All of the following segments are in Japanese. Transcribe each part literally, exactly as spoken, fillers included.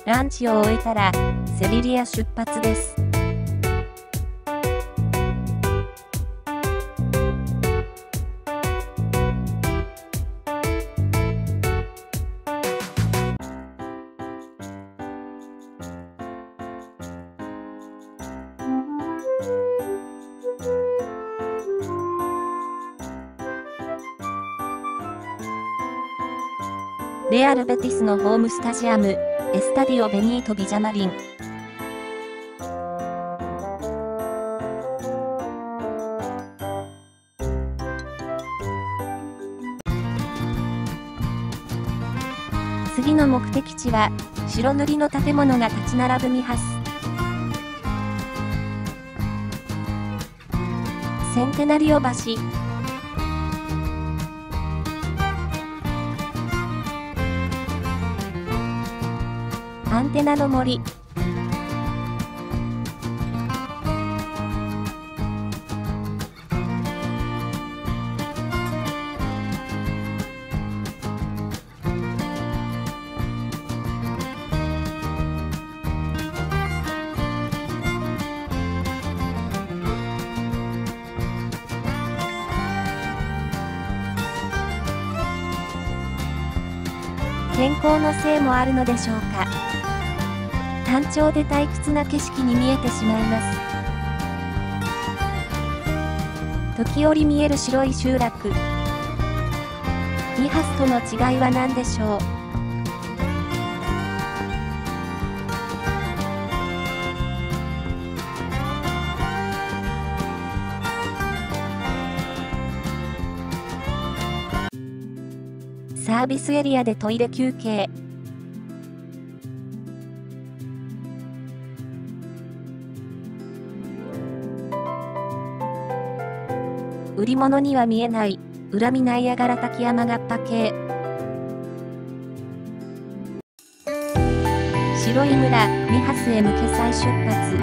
ランチを終えたら、セビリア出発です。レアル・ベティスのホームスタジアム、エスタディオ・ベニート・ビジャマリン。次の目的地は、白塗りの建物が立ち並ぶミハス。センテナリオ橋。アンテナの森。天候のせいもあるのでしょうか。単調で退屈な景色に見えてしまいます。時折見える白い集落。ミハスとの違いは何でしょう。サービスエリアでトイレ休憩。売り物には見えない、裏見ナイアガラ滝山がっぱ系。白い村、ミハスへ向け再出発。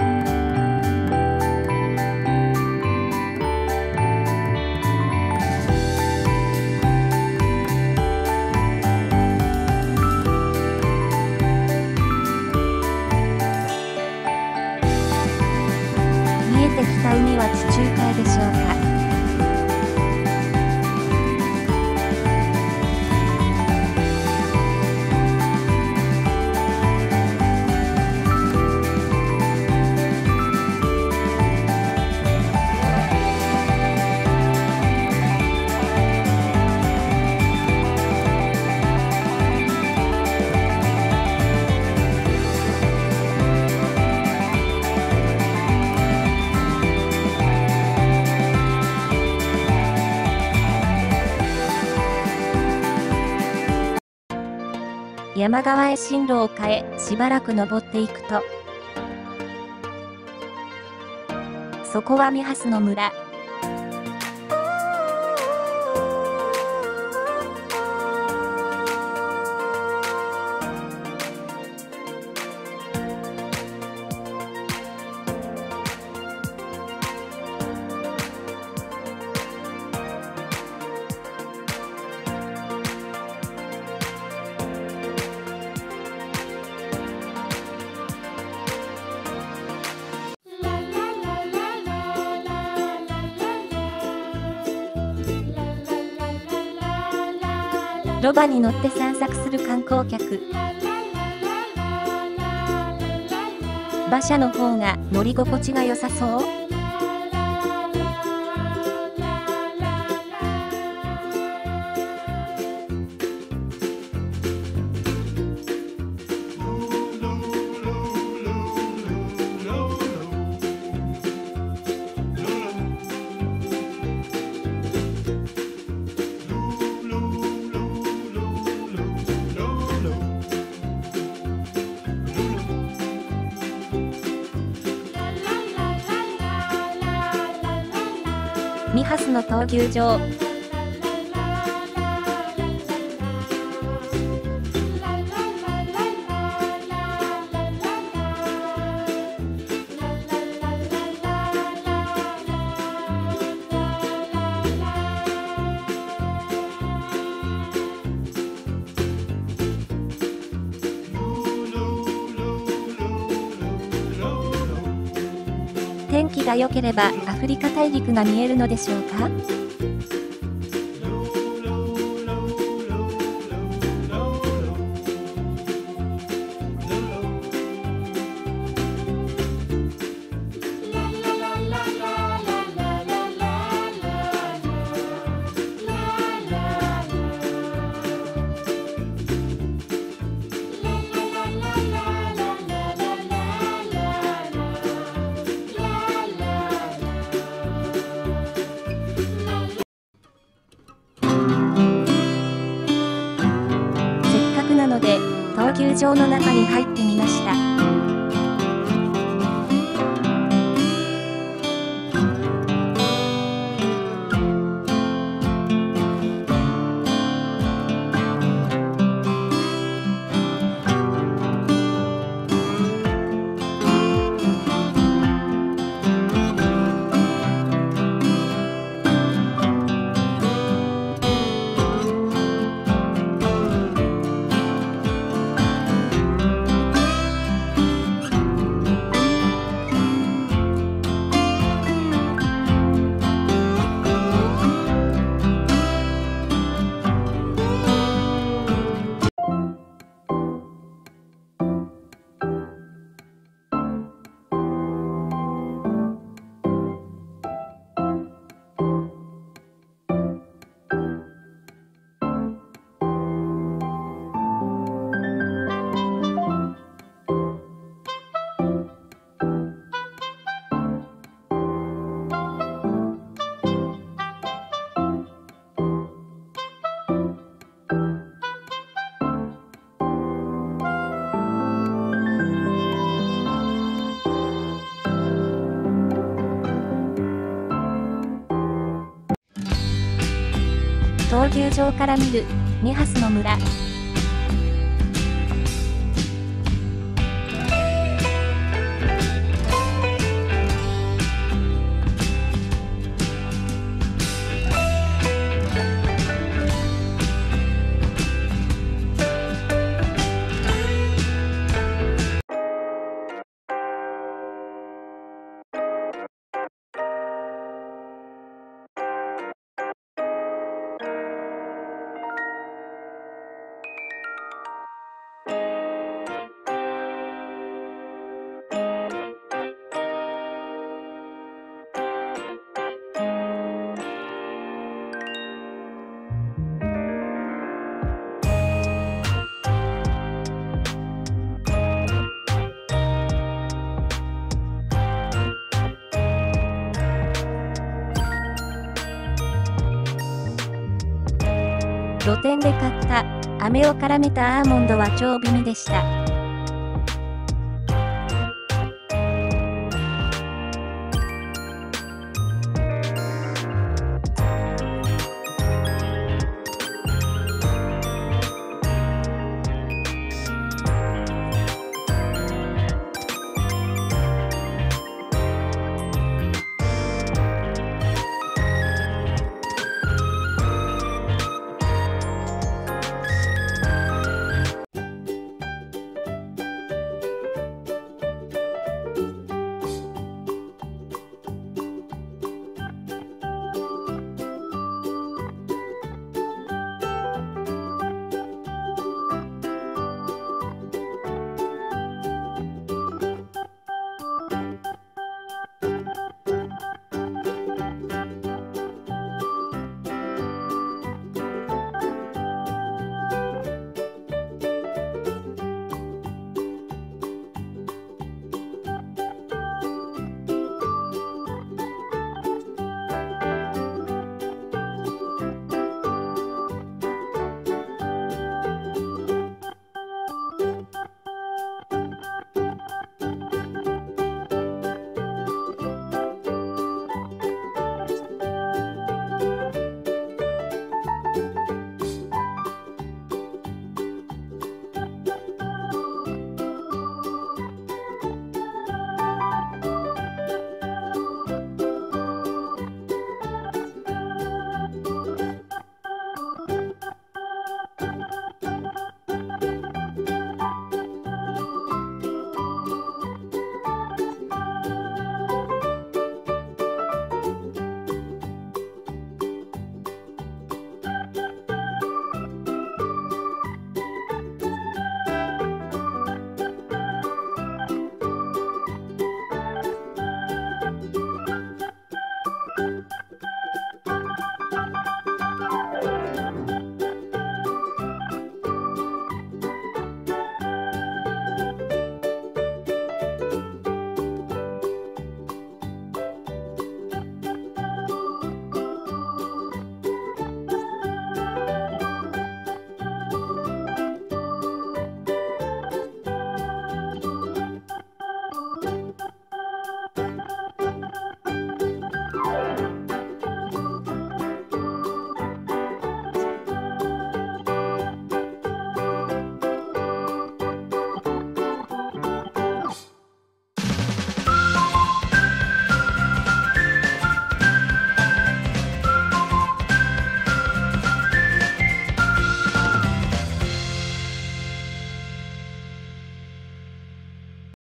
見えてきた海は地中海でしょうか。山側へ進路を変え、しばらく登っていくと、そこはミハスの村。ロバに乗って散策する観光客。馬車の方が乗り心地が良さそう？ミハスの闘牛場。 天気が良ければアフリカ大陸が見えるのでしょうか。なので闘牛場の中に入ってみました。闘牛場から見るミハスの村。露店で買った飴を絡めたアーモンドは超美味でした。